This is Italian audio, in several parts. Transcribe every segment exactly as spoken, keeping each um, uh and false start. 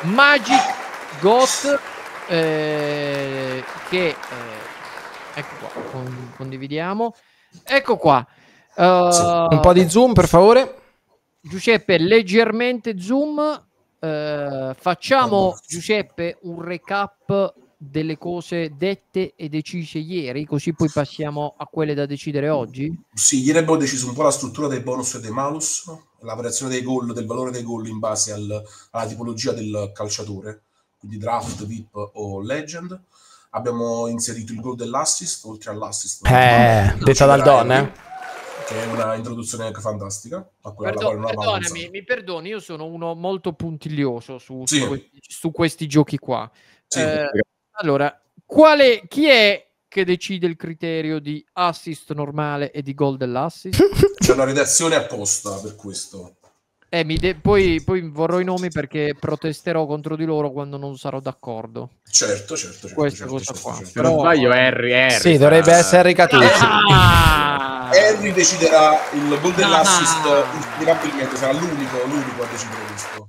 Magic Got, eh, che eh, ecco qua, con, condividiamo, ecco qua. Uh, sì. Un po' di zoom per favore. Giuseppe, leggermente zoom. Uh, facciamo, Giuseppe, un recap delle cose dette e decise ieri, così poi passiamo a quelle da decidere oggi. Sì, ieri abbiamo deciso un po' la struttura dei bonus e dei malus, la variazione dei gol, del valore dei gol in base al, alla tipologia del calciatore, quindi draft, V I P o legend. Abbiamo inserito il gol dell'assist, oltre all'assist. Eh, detta dal Don, eh? Che è una introduzione fantastica. A quella Perdo- perdonami, mi perdoni, io sono uno molto puntiglioso su, sì. su, questi, su questi giochi qua. Sì. Eh, allora, quale, chi è che decide il criterio di assist normale e di gol dell'assist? C'è una redazione apposta per questo. Eh, mi de- poi, poi vorrò i nomi perché protesterò contro di loro quando non sarò d'accordo. Certo, certo, certo. Questa certo, cosa certo, qua. certo. Se non sbaglio Harry, Harry sì, dovrebbe sarà... essere Harry Catucci. Ah! Harry deciderà il gol dell'assist, ah! Inspiegabilmente sarà l'unico, l'unico a decidere questo.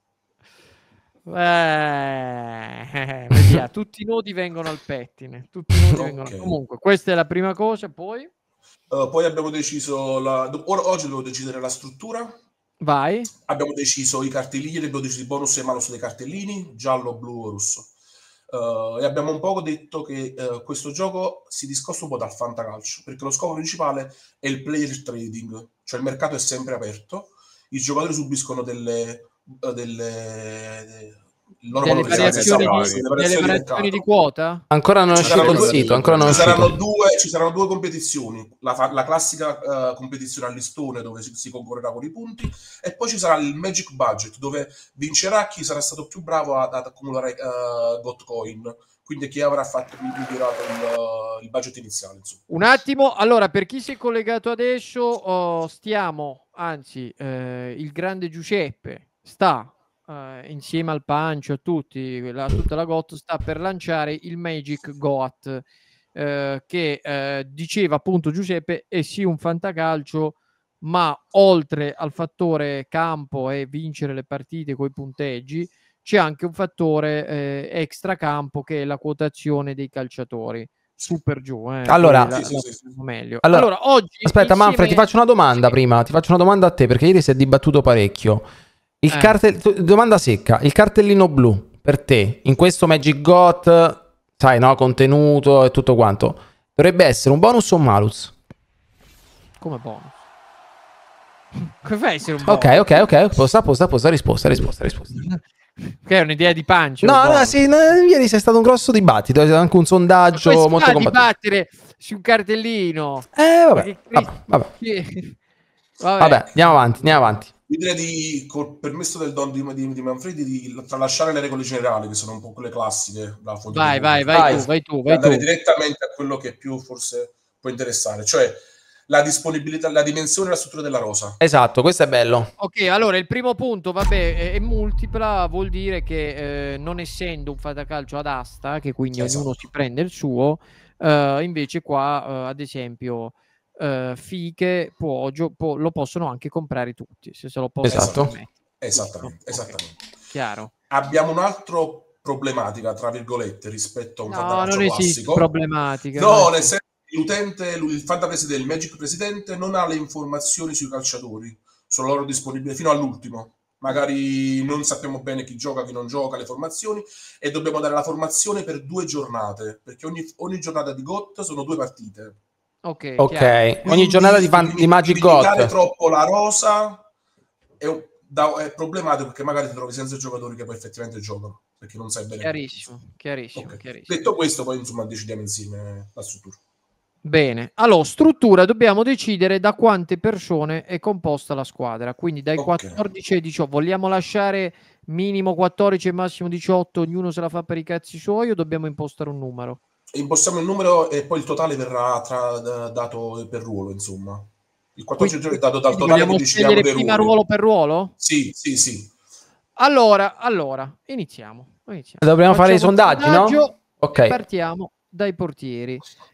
Eh, via, tutti i nodi vengono al pettine. Tutti i nodi okay. vengono... Comunque, questa è la prima cosa. Poi, uh, poi abbiamo deciso. La... Oggi devo decidere la struttura. Vai. Abbiamo deciso i cartellini, abbiamo deciso i bonus e malus dei cartellini, giallo, blu o rosso. Uh, e abbiamo un po' detto che uh, questo gioco si discosta un po' dal fantacalcio, perché lo scopo principale è il player trading, cioè il mercato è sempre aperto, i giocatori subiscono delle, uh, delle, loro delle variazioni, di, delle variazioni, variazioni di quota? Ancora non è uscito il sito, ancora non è ci, saranno uscito. due, ci saranno due competizioni, la, la classica uh, competizione a listone dove si, si concorrerà con i punti, e poi ci sarà il Magic Budget dove vincerà chi sarà stato più bravo ad, ad accumulare uh, Got Coin, quindi chi avrà fatto migliorato il, il budget iniziale. Insomma. Un attimo, allora per chi si è collegato adesso, oh, stiamo, anzi eh, il grande Giuseppe sta Uh, insieme al Pancio, a tutti, la, tutta la G O T sta per lanciare il Magic Goat, uh, che uh, diceva appunto Giuseppe è sì un fantacalcio, ma oltre al fattore campo e vincere le partite coi punteggi c'è anche un fattore eh, extra campo che è la quotazione dei calciatori. Su per giù, eh. Allora, la, sì, la, sì, sì. meglio. Allora, allora oggi aspetta, insieme... Manfred, ti faccio una domanda sì. prima. Ti faccio una domanda a te perché ieri si è dibattuto parecchio. Il Eh. cartell... Domanda secca, il cartellino blu per te in questo Magic Got, sai, no, contenuto e tutto quanto, dovrebbe essere un bonus o un malus? Come bonus? Come fai a essere un bonus? Ok, ok, ok, posta, posta, posta, risposta, risposta, risposta. Che è un'idea di Pancio? No, no, sì, no, ieri c'è stato un grosso dibattito, c'è anche un sondaggio molto combattuto. combattuto. Dibattere su un cartellino. Eh, vabbè, vabbè, vabbè. Vabbè. Vabbè, andiamo avanti, andiamo avanti. Io direi di, col permesso del Don di, di, di Manfredi, di tralasciare le regole generali, che sono un po' quelle classiche. Vai, vai, vai, tu, vai tu, vai andare tu. direttamente a quello che più forse può interessare, cioè la disponibilità, la dimensione e la struttura della rosa. Esatto, questo è bello. Ok, allora il primo punto, vabbè, è, è multipla, vuol dire che eh, non essendo un fantacalcio ad asta, che quindi esatto. ognuno si prende il suo, eh, invece qua, eh, ad esempio... Uh, Fiche può, può, lo possono anche comprare tutti se se lo possono esatto. permettere. Esattamente, esattamente. Okay. Chiaro. Abbiamo un'altra problematica tra virgolette rispetto a un no, fantacalcio non classico. Problematica. No, nel senso che l'utente, il fantapresidente, il Magic Presidente non ha le informazioni sui calciatori, sono loro disponibili fino all'ultimo. Magari non sappiamo bene chi gioca, chi non gioca, le formazioni, e dobbiamo dare la formazione per due giornate, perché ogni, ogni giornata di G O T sono due partite. Ok, ok. Ogni giornata di, fan, di Magic G O T. Limitare troppo la rosa è, da, è problematico, perché magari ti trovi senza giocatori che poi effettivamente giocano, perché non sai bene. Chiarissimo, chiarissimo, okay. chiarissimo. Detto questo, poi insomma decidiamo insieme la struttura. Bene, allora struttura dobbiamo decidere da quante persone è composta la squadra, quindi dai okay. quattordici ai diciotto. Vogliamo lasciare minimo quattordici e massimo diciotto, ognuno se la fa per i cazzi suoi, o dobbiamo impostare un numero? Impostiamo il numero e poi il totale verrà tra, dato per ruolo, insomma. Il quattordici è dato dal totale che decidiamo dei prima ruoli. ruolo per ruolo? Sì, sì, sì. Allora, allora, iniziamo. iniziamo. Dobbiamo Facciamo fare i sondaggi, no? Ok. Partiamo dai portieri.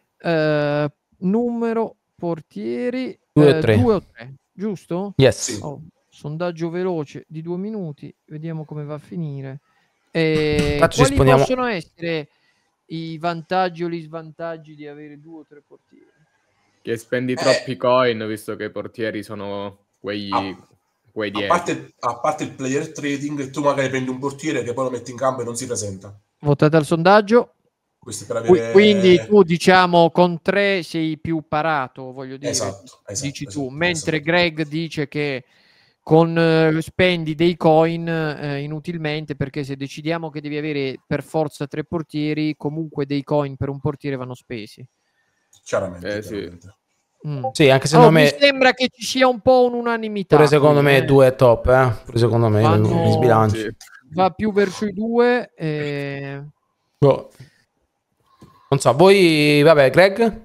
Uh, numero portieri due uh, o tre. due o tre, giusto? Yes. Oh, sondaggio veloce di due minuti, vediamo come va a finire. Eh, Infatti ci quali esponiamo- possono essere i vantaggi o gli svantaggi di avere due o tre portieri? Che spendi Eh. troppi coin, visto che i portieri sono quei, Ah, quei A dieci. parte, a parte il player trading, tu magari prendi un portiere che poi lo metti in campo e non si presenta. Votate al sondaggio. Questo è per Qui- avere... Quindi tu, diciamo, con tre sei più parato, voglio dire, Esatto, esatto, dici tu, esatto, mentre esatto. Greg dice che con eh, spendi dei coin eh, inutilmente, perché se decidiamo che devi avere per forza tre portieri, comunque dei coin per un portiere vanno spesi. Chiaramente, Eh, sì. chiaramente. Mm. Sì, anche Allora, secondo mi me, sembra che ci sia un po' un'unanimità. pure secondo qui, me eh. due è top, eh. Pure secondo me Vanno- mi sbilancio. Sì. Va più verso i due. eh, Boh. Non so, voi, vabbè, Greg,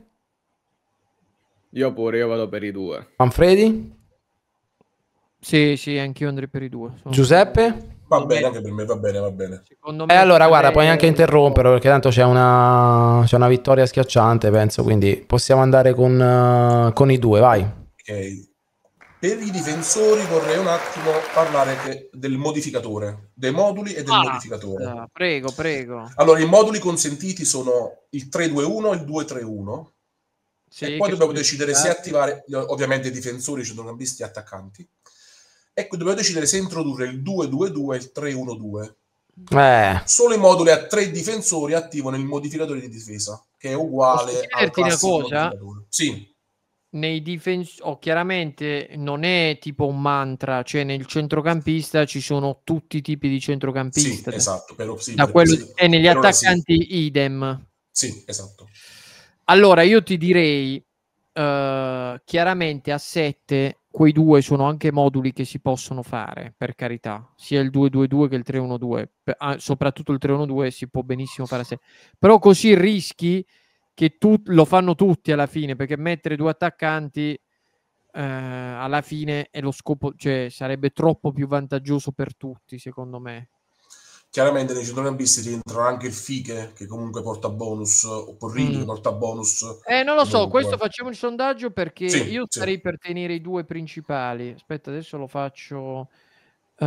Io pure, io vado per i due. Manfredi, Sì, sì, anch'io andrei per i due. Sono- Giuseppe. Va secondo bene, me- anche per me, va bene, va bene. secondo E me allora, guarda, tre- puoi anche interromperlo perché tanto c'è una, c'è una vittoria schiacciante, penso, quindi possiamo andare con, eh, con i due, vai. Ok. Per i difensori vorrei un attimo parlare che- del modificatore, dei moduli e del Ah, modificatore. ah, prego, prego. Allora, i moduli consentiti sono il tre due uno e il due tre uno. Sì, e che poi dobbiamo sono decidere se limitati. attivare, ovviamente, i difensori, centrocampisti e attaccanti. Ecco, dobbiamo decidere se introdurre il due due due e il tre uno due. Eh, Solo i moduli a tre difensori attivano il modificatore di difesa, che è uguale Posso al chiederti una classico cosa? modificatore. Sì, Nei difensori, oh, chiaramente non è tipo un mantra, cioè nel centrocampista ci sono tutti i tipi di sì, centrocampista. esatto. Però, sì, Da per- quello- sì, e negli per ora sì. attaccanti idem. Sì, esatto. Allora io ti direi eh, chiaramente a sette quei due sono anche moduli che si possono fare, per carità, sia il due due due che il tre uno due, Pe- ah, soprattutto il tre uno due si può benissimo fare a sette, però così rischi che tu, lo fanno tutti alla fine, perché mettere due attaccanti eh, alla fine è lo scopo, cioè sarebbe troppo più vantaggioso per tutti, secondo me. Chiaramente nei centrocampisti rientrano anche il Fiche, che comunque porta bonus, o Porrini, Mm. che porta bonus. Eh, non lo so, comunque. questo facciamo il sondaggio perché Sì, io sì. starei per tenere i due principali. Aspetta, adesso lo faccio. eh,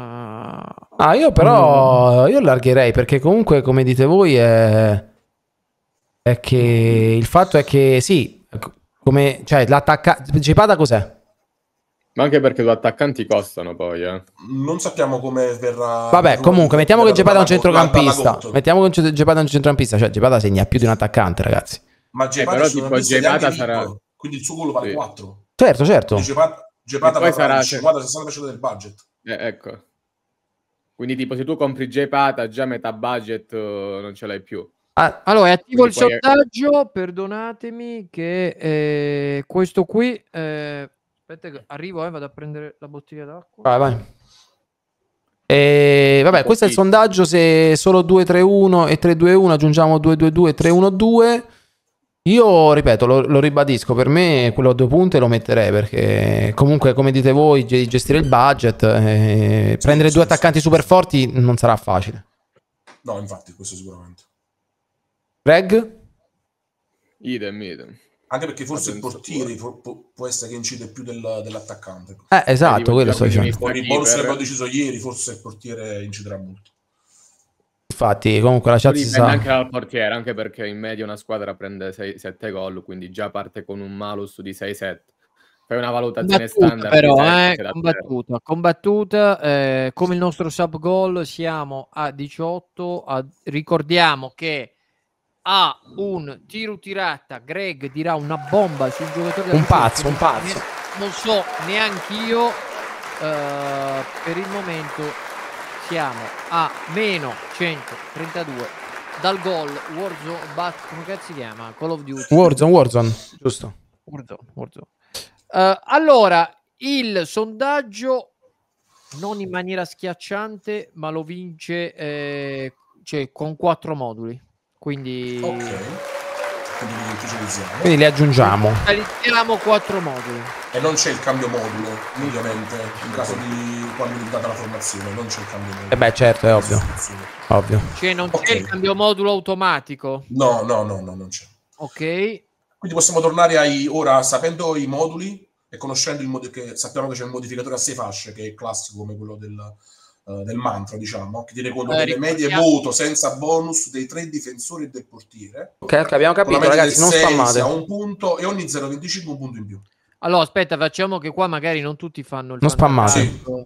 ah, io però io allargherei perché comunque, come dite voi, è, è che il fatto è che sì, come, cioè l'attacca... Gepata cos'è? Ma anche perché due attaccanti costano poi, eh. Non sappiamo come verrà. Vabbè, comunque, mettiamo che Gepata è un dalla- centrocampista. dalla Gotto. Mettiamo che Gepata è un centrocampista, cioè Gepata segna più di un attaccante, ragazzi. Ma Gepata però è tipo centrocampista di Gepata anche sarà- Ricco, quindi il suo gol vale Sì. quattro. Certo, certo. Quindi Gepata, Gepata E poi varrà sarà- il cinquanta sessanta per cento del budget. Eh, ecco. Quindi tipo se tu compri J-Pata già metà budget eh, non ce l'hai più. Ah, Allora, è attivo il Quindi poi- sondaggio. Perdonatemi, che eh, questo qui. eh, aspetta, che arrivo, eh, vado a prendere la bottiglia d'acqua. vai, vai. E, vabbè, Tipo questo è il pizza. sondaggio. Se solo due tre uno e tre due uno aggiungiamo due due due e tre uno due. Io ripeto, lo, lo ribadisco, per me quello a due punte lo metterei perché comunque, come dite voi, ge- gestire il budget, eh, prendere sì, due sì, attaccanti sì, super sì. forti non sarà facile. No, infatti, questo sicuramente. Greg? Idem, idem. Anche perché forse Ma il penso portiere può, può- può essere che incide più del- dell'attaccante. Eh, esatto, tipo quello il sto gioco di dicendo. Con i bonus che Keeper. abbiamo deciso ieri, forse il portiere inciderà molto. Infatti, comunque la Poi chat si dipende sa. anche dal portiere, anche perché in media una squadra prende sei sette gol, quindi già parte con un malus di sei sette. Fai una valutazione Combattuta standard però, di sette, eh, c'è da combattuta, combattuta eh, come il nostro sub goal siamo a diciotto. A- ricordiamo che a un tiro tirata Greg dirà una bomba sul giocatore da Un difesa, pazzo, che un pazzo. ne- non so neanche io. eh, per il momento siamo a meno centotrentadue dal gol Warzone, but, come cazzo si chiama? Call of Duty. Warzone, Warzone, giusto. Warzone, Warzone. Eh, allora, il sondaggio non in maniera schiacciante, ma lo vince eh, cioè, con quattro moduli. Quindi Ok. Quindi li utilizziamo. Quindi li aggiungiamo. realizziamo quattro moduli. E non c'è il cambio modulo, ovviamente, in caso di quando è data la formazione, non c'è il cambio modulo. E beh, certo, è ovvio. Ovvio. Cioè non Ok. c'è il cambio modulo automatico. No, no, no, no, non c'è. Ok. Quindi possiamo tornare ai, ora, sapendo i moduli e conoscendo il mod- che sappiamo che c'è un modificatore a sei fasce, che è classico come quello del, uh, del mantra, diciamo, che tiene conto Eh, delle medie ricordiamo- voto senza bonus dei tre difensori e del portiere. Ok, ok, abbiamo Con la capito, media ragazzi, del non sei spammate. si ha un punto e ogni zero virgola venticinque un punto in più. Allora, aspetta, facciamo che qua magari non tutti fanno il Non spammate. fantacalcio.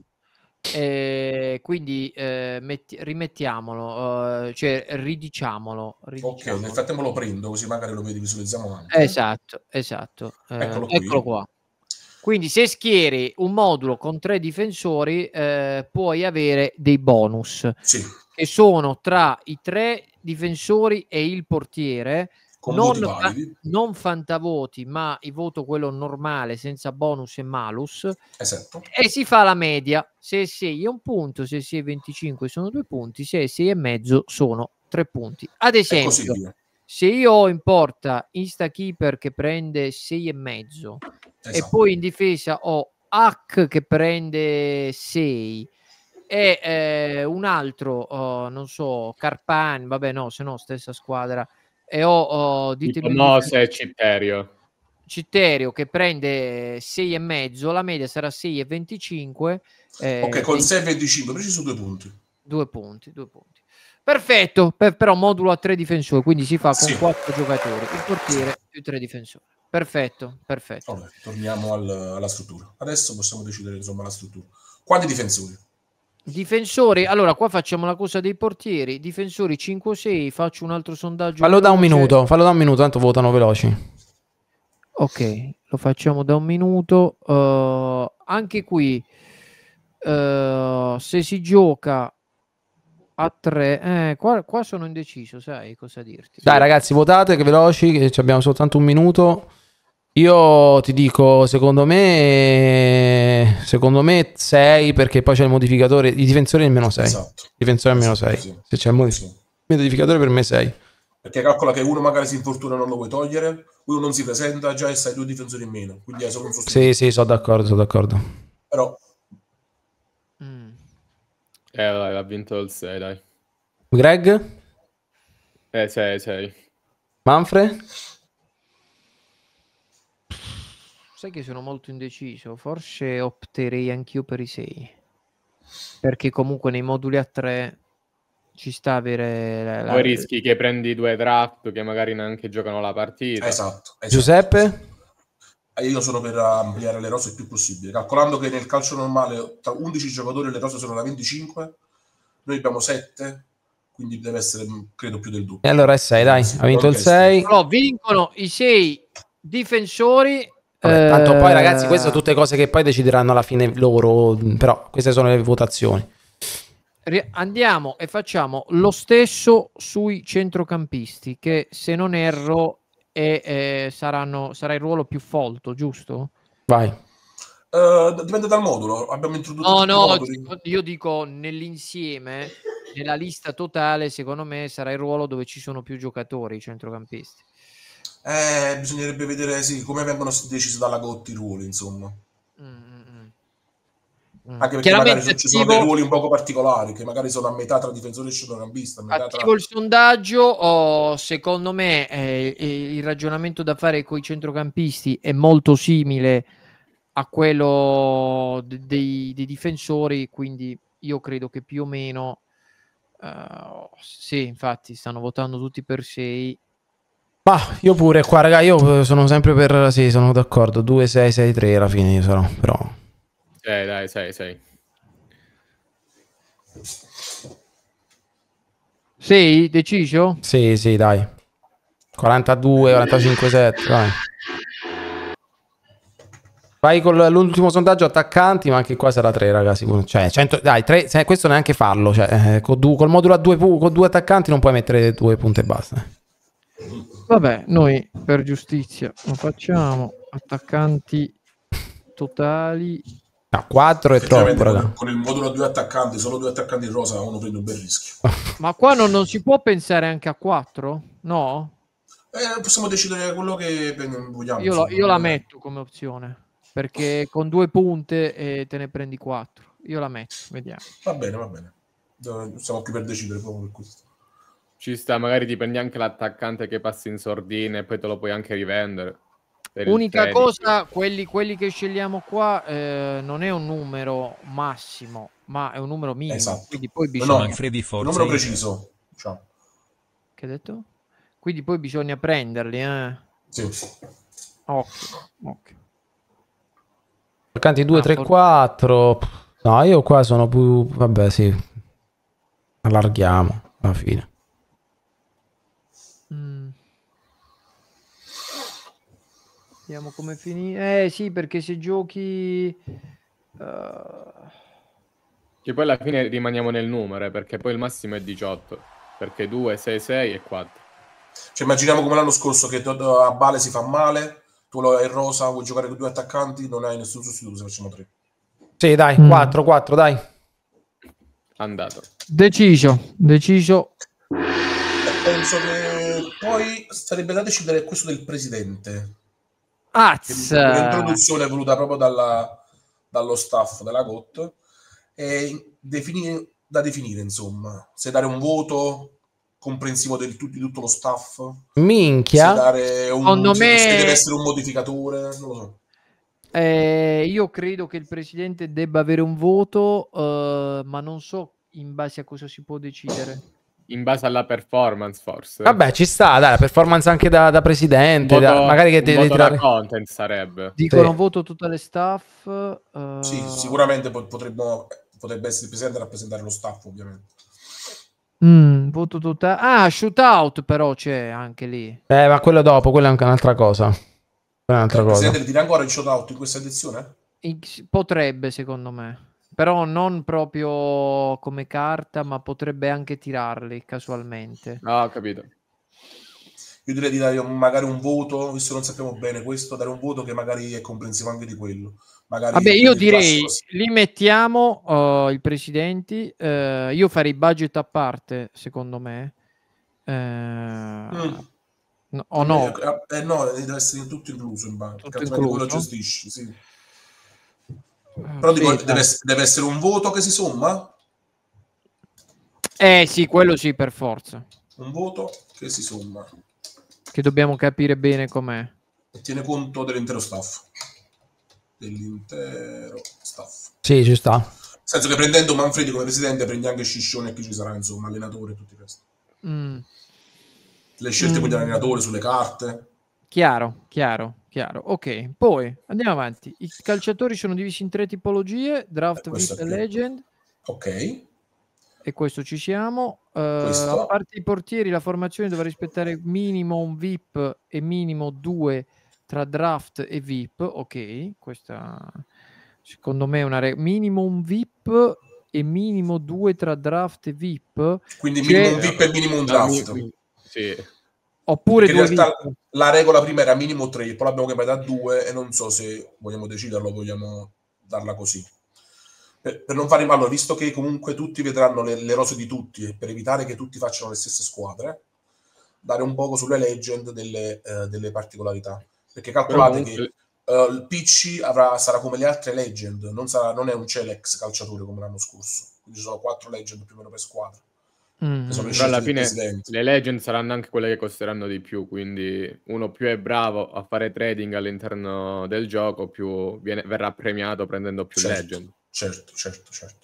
Eh, quindi eh, metti- rimettiamolo, eh, cioè ridiciamolo. Ok, ridiciamolo. nel frattempo lo prendo, così magari lo vedi, visualizziamo anche. Esatto, esatto. Eh, Eccolo qui. eccolo qua. Quindi se schieri un modulo con tre difensori, eh, puoi avere dei bonus Sì, che sono tra i tre difensori e il portiere, con non, voti fa- validi. non fantavoti, ma il voto quello normale senza bonus e malus, Esatto. e si fa la media. Se sei è un punto, se sei venticinque sono due punti, se sei e mezzo sono tre punti. Ad E così esempio, via. se io ho in porta Instakeeper che prende sei e mezzo e Esatto. poi in difesa ho Hack che prende sei e eh, un altro, oh, non so, Carpani, vabbè no, se no stessa squadra, e ho, oh, Tipo ditemi il Mose e Citterio. Citterio che prende sei e mezzo, la media sarà sei e venticinque. Eh, Ok, con dei- sei virgola venticinque, preciso due punti. due punti, due punti. Perfetto, per- però modulo a tre difensori, quindi si fa con Sì. quattro giocatori, il portiere più tre difensori. Perfetto, perfetto. Vabbè, torniamo al- alla struttura. Adesso possiamo decidere insomma la struttura. Quanti difensori? Difensori, allora qua facciamo la cosa dei portieri, difensori cinque o sei, faccio un altro sondaggio. Fallo da un veloce. minuto, fallo da un minuto, tanto votano veloci. Ok, lo facciamo da un minuto. Uh, anche qui, uh, se si gioca a tre, eh, qua, qua sono indeciso, sai cosa dirti. Dai ragazzi, votate che veloci, che ci abbiamo soltanto un minuto. Io ti dico, secondo me, secondo me sei, perché poi c'è il modificatore, i difensori nemmeno sei. Esatto. I difensori nemmeno Sì, sei. sì. Se c'è il modif- Sì. modificatore per me sei. Perché calcola che uno magari si infortuna e non lo vuoi togliere, uno non si presenta, già e sai due difensori in meno, quindi è solo un sostituto. Sì, sì, sono d'accordo, sono d'accordo. Però Mm. Eh, dai, l'ha vinto il sei, dai. Greg? Eh, sei, sei. Manfred? Sai che sono molto indeciso, forse opterei anch'io per i sei, perché comunque nei moduli a tre ci sta avere la, la- Poi rischi che prendi due draft che magari neanche giocano la partita. esatto, esatto. Giuseppe? E io sono per ampliare le rose il più possibile, calcolando che nel calcio normale tra undici giocatori le rose sono da venticinque, noi abbiamo sette, quindi deve essere credo più del doppio. E allora è sei, dai, Sì, ha vinto il non sei. Però vincono i sei difensori. Vabbè, tanto poi ragazzi, eh, queste sono tutte cose che poi decideranno alla fine loro, però queste sono le votazioni. ri- Andiamo e facciamo lo stesso sui centrocampisti, che se non erro è, eh, saranno, sarà il ruolo più folto, giusto? Vai. Eh, dipende dal modulo, abbiamo introdotto No, tutti i no, moduli. io dico nell'insieme, nella lista totale, secondo me sarà il ruolo dove ci sono più giocatori, i centrocampisti. Eh, bisognerebbe vedere sì, come vengono decisi dalla Gotti i ruoli, insomma. Mm, mm, mm. Anche perché Chiaramente magari ci sono attivo- dei ruoli un poco particolari, che magari sono a metà tra difensore e centrocampista, a metà tra... Attivo il sondaggio, oh, secondo me eh, eh, il ragionamento da fare con i centrocampisti è molto simile a quello de- dei, dei difensori, quindi io credo che più o meno eh, sì, infatti stanno votando tutti per sei. Ma io pure qua, raga, io sono sempre per... Sì, sono d'accordo. due, sei, sei, tre alla fine io sarò, però... Sei, dai, sei, sei. Sei deciso? Sì, sì, dai. quarantadue, quarantacinque, sette, vai. Vai con l'ultimo sondaggio attaccanti, ma anche qua sarà tre, ragazzi. Cioè, cento, dai, tre, se- questo neanche farlo. Cioè, eh, col, du- col modulo a due, pu- con due attaccanti non puoi mettere due punti e basta. Vabbè, noi per giustizia lo facciamo. Attaccanti totali. No, quattro è troppo, Effettivamente raga. con, con il modulo a due attaccanti, solo due attaccanti in rosa, uno prende un bel rischio. Ma qua non, non si può pensare anche a quattro? No? Eh, possiamo decidere quello che vogliamo. Io, la- insomma. io la metto come opzione, perché con due punte eh, te ne prendi quattro. Io la metto, vediamo. Va bene, va bene. Eh, Siamo qui per decidere proprio per questo. Ci sta, magari ti prendi anche l'attaccante che passi in sordina e poi te lo puoi anche rivendere. per il Unica credito. cosa, quelli, quelli che scegliamo qua eh, non è un numero massimo, ma è un numero minimo, Esatto. quindi poi No, bisogna... no, Manfredi un Forza. numero preciso. Diciamo. Che hai detto? Quindi poi bisogna prenderli, eh? Sì. Occhio, occhio. Attaccanti due, Ah, tre, por- quattro. No, io qua sono più... Vabbè, sì. Allarghiamo alla fine. Mm. Vediamo come finire. Eh sì, perché se giochi... eh, Che poi alla fine rimaniamo nel numero, eh, perché poi il massimo è diciotto. Perché due, sei, sei e quattro. Cioè, immaginiamo come l'anno scorso che a Bale si fa male, tu lo hai rosa, vuoi giocare con due attaccanti, non hai nessun sostituto se facciamo tre. Sì, dai, Mm. quattro, quattro, dai. Andato. Deciso, deciso. Penso che poi sarebbe da decidere questo del presidente. Az! Un'introduzione voluta proprio dalla, dallo staff della G O T e defini- da definire, insomma, se dare un voto comprensivo del, di tutto lo staff, se Minchia. dare un, Secondo se, me- se deve essere un modificatore, non lo so. Eh, io credo che il presidente debba avere un voto, eh, ma non so in base a cosa si può decidere. In base alla performance, forse. Vabbè, ci sta, dai, la performance anche da, da Un presidente. voto, da- magari che un devi voto tirare... da content sarebbe. Dicono Sì. voto tutte le staff. eh, Sì, sicuramente po- potremmo, potrebbe essere il presidente a rappresentare lo staff, ovviamente. mm, voto totale. Ah, shootout però c'è anche lì. Eh, ma quello dopo, quella è anche un'altra cosa. Quella è un'altra Il cosa. presidente le tira ancora il shootout in questa edizione? X- Potrebbe, secondo me. Però non proprio come carta, ma potrebbe anche tirarli casualmente. Ah, ho capito. Io direi di dare un- magari un voto, visto che non sappiamo bene questo, dare un voto che magari è comprensivo anche di quello. Magari Vabbè, io il direi classico- li mettiamo uh, i presidenti. Uh, io farei budget a parte, secondo me. Uh, Mm. no, o no? Eh, no, deve essere tutto incluso in banca. Tutto Altrimenti quello incluso? gestisci, sì. Uh, Però sì, dico, dai. deve, ess- deve essere un voto che si somma? Eh sì, quello sì, per forza. Un voto che si somma. Che dobbiamo capire bene com'è. E tiene conto dell'intero staff. Dell'intero staff. Sì, ci sta. Nel senso che prendendo Manfredi come presidente prendi anche Sciscione e chi ci sarà, insomma, allenatore e tutti i resti. Mm. Le scelte Mm. con gli allenatori sulle carte. Chiaro, chiaro, chiaro. Ok, poi andiamo avanti. I calciatori sono divisi in tre tipologie: draft, Eh, questo V I P e è più- legend. Ok. E questo ci siamo. Eh, Questo. a parte i portieri, la formazione dovrà rispettare minimo un V I P e minimo due tra draft e V I P. Ok, questa secondo me è una regola. Minimo un V I P e minimo due tra draft e V I P. Quindi C'è- minimo un V I P e minimo un draft. Mi- mi- Sì. Oppure Perché in due realtà V I P. la regola prima era minimo tre, poi l'abbiamo cambiata a due e non so se vogliamo deciderlo o vogliamo darla così. Per, per non fare male, visto che comunque tutti vedranno le, le rose di tutti e per evitare che tutti facciano le stesse squadre, dare un poco sulle legend delle, eh, delle particolarità. Perché calcolate Però che eh, il P C avrà, sarà come le altre legend, non, sarà, non è un Celex calciatore come l'anno scorso. Quindi ci sono quattro legend più o meno per squadra. Mm. Che sono le Però alla scelte del fine presidente. le legend saranno anche quelle che costeranno di più, quindi uno più è bravo a fare trading all'interno del gioco, più viene- verrà premiato prendendo più Certo, legend. certo, certo, certo.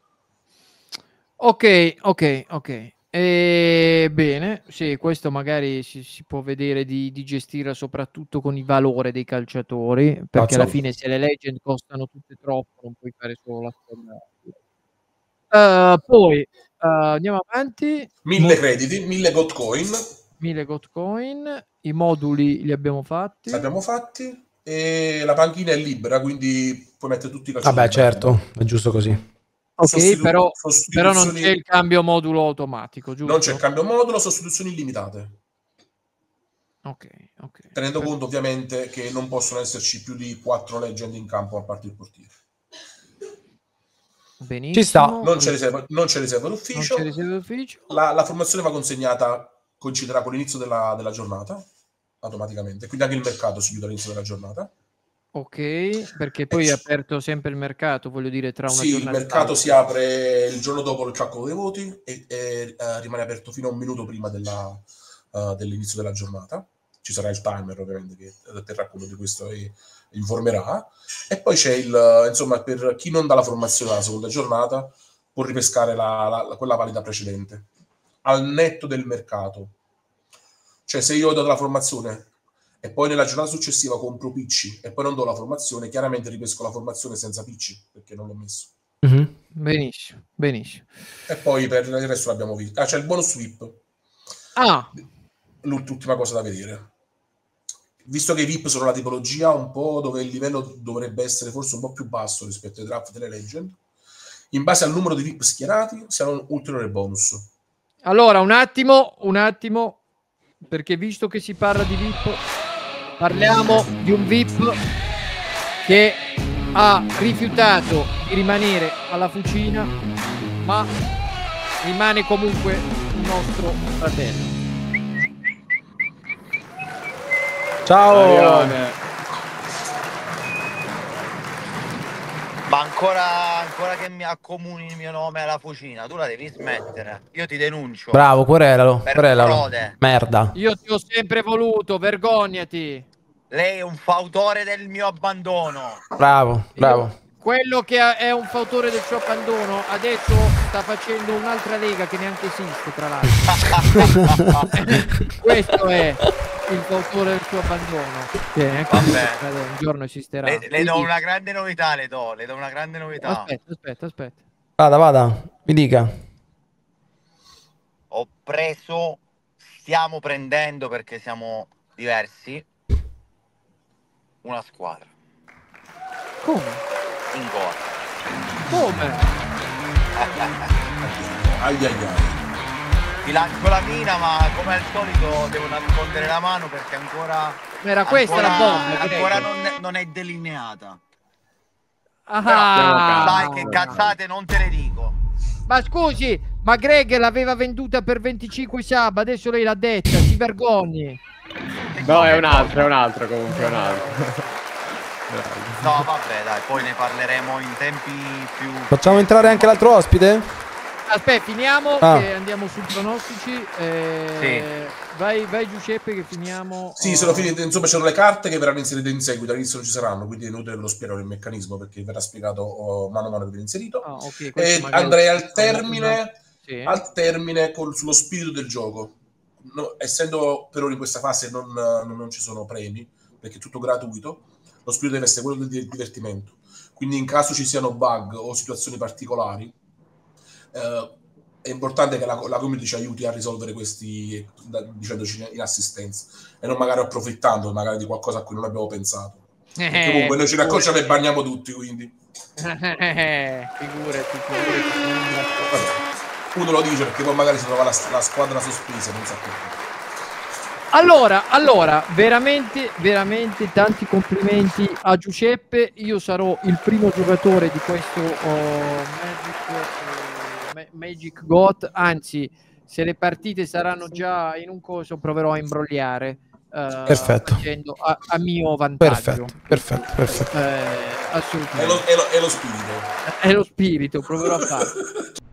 Ok, ok, ok. E bene, sì, questo magari si, si può vedere di, di gestire soprattutto con il valore dei calciatori, perché alla Cazzo. fine se le legend costano tutte troppo non puoi fare solo la squadra. Eh, poi eh, andiamo avanti. Mille Mo- crediti, mille got coin, mille got coin, i moduli li abbiamo fatti. li abbiamo fatti e la panchina è libera, quindi puoi mettere tutti i calciatori. Vabbè, certo, è giusto così. Ok, Sostitu- però, però non sostituzioni- c'è il cambio modulo automatico, giusto? Non c'è cambio modulo, sostituzioni illimitate. Ok, ok. Tenendo Per- conto ovviamente che non possono esserci più di quattro legend in campo a parte il portiere. Benissimo. Ci sta. Non c'è riserva, non c'è riserva Non d'ufficio. c'è riserva d'ufficio. La, la formazione va consegnata, coinciderà con l'inizio della, della giornata, automaticamente. Quindi anche il mercato si chiude all'inizio della giornata. Ok, perché poi è aperto sempre il mercato, voglio dire, tra una Sì, il giornata e mercato l'altra. si apre il giorno dopo il calcolo dei voti e, e, eh, rimane aperto fino a un minuto prima della, uh, dell'inizio della giornata. ci sarà il timer ovviamente che terrà conto di questo e informerà. E poi c'è il, insomma, per chi non dà la formazione alla seconda giornata può ripescare la, la, quella valida precedente al netto del mercato. Cioè se io do la formazione e poi nella giornata successiva compro picci e poi non do la formazione, chiaramente ripesco la formazione senza picci perché non l'ho messo. Mm-hmm. Benissimo, benissimo. E poi per il resto l'abbiamo visto. Ah, c'è il bonus sweep. Ah, l'ultima cosa da vedere. Visto che i V I P sono la tipologia un po' dove il livello dovrebbe essere forse un po' più basso rispetto ai draft delle Legend, in base al numero di V I P schierati si hanno un ulteriore bonus. Allora, un attimo, un attimo, perché visto che si parla di V I P, parliamo di un V I P che ha rifiutato di rimanere alla fucina, ma rimane comunque un nostro fratello. Ciao. Ma ancora, ancora che mi accomuni il mio nome alla fucina, tu la devi smettere. Io ti denuncio. Bravo, querelalo. Per querelalo. frode. Merda. Io ti ho sempre voluto, vergognati. Lei è un fautore del mio abbandono. Bravo, bravo. Io, quello che è un fautore del suo abbandono adesso sta facendo un'altra lega che neanche esiste, tra l'altro. Questo è il fautore del suo abbandono. Che anche un giorno esisterà. Le, le do una grande novità, le do, le do una grande novità. Aspetta, aspetta, aspetta. Vada, vada, mi dica. Ho preso, stiamo prendendo perché siamo diversi, una squadra. Come? In gola. Come? Ai ai ai. Ti lancio la mina, ma come al solito devo nascondere la mano perché ancora era questa ancora, la bomba, ancora non, non è delineata. Ah, però, sai che cazzate non te le dico. Ma scusi, ma Greg l'aveva venduta per venticinque sub, adesso lei l'ha detta, si vergogni. No, è un altro, è un altro comunque, è un altro. No, vabbè, dai, poi ne parleremo in tempi più... Facciamo entrare anche l'altro ospite? Aspetta, finiamo ah. che andiamo sui pronostici. Eh, sì. vai, vai Giuseppe che finiamo. Sì, sono finite, insomma, c'erano le carte che verranno inserite in seguito, all'inizio non ci saranno, quindi è inutile che lo spiegare il meccanismo perché verrà spiegato oh, mano a mano che viene inserito. Ah, okay, e andrei al termine, sì. al termine con, sullo spirito del gioco. No, essendo per ora in questa fase non, non, non ci sono premi, perché è tutto gratuito, lo spirito deve essere quello del divertimento. Quindi in caso ci siano bug o situazioni particolari, eh, è importante che la, la community ci aiuti a risolvere questi, dicendoci in assistenza, e non magari approfittando magari di qualcosa a cui non abbiamo pensato. Perché comunque noi ce ne accorgiamo e bagniamo tutti, quindi. figurati, figurati. Vabbè. Uno lo dice perché poi magari si trova la, la squadra sospesa, non sa perché. Allora, allora, veramente, veramente tanti complimenti a Giuseppe. Io sarò il primo giocatore di questo oh, Magic, eh, Magic Got, anzi, se le partite saranno già in un coso, proverò a imbrogliare. Uh, perfetto. Facendo a, a mio vantaggio. Perfetto, perfetto, perfetto. Eh, assolutamente. È lo, è, lo, è lo spirito. È lo spirito, proverò a farlo.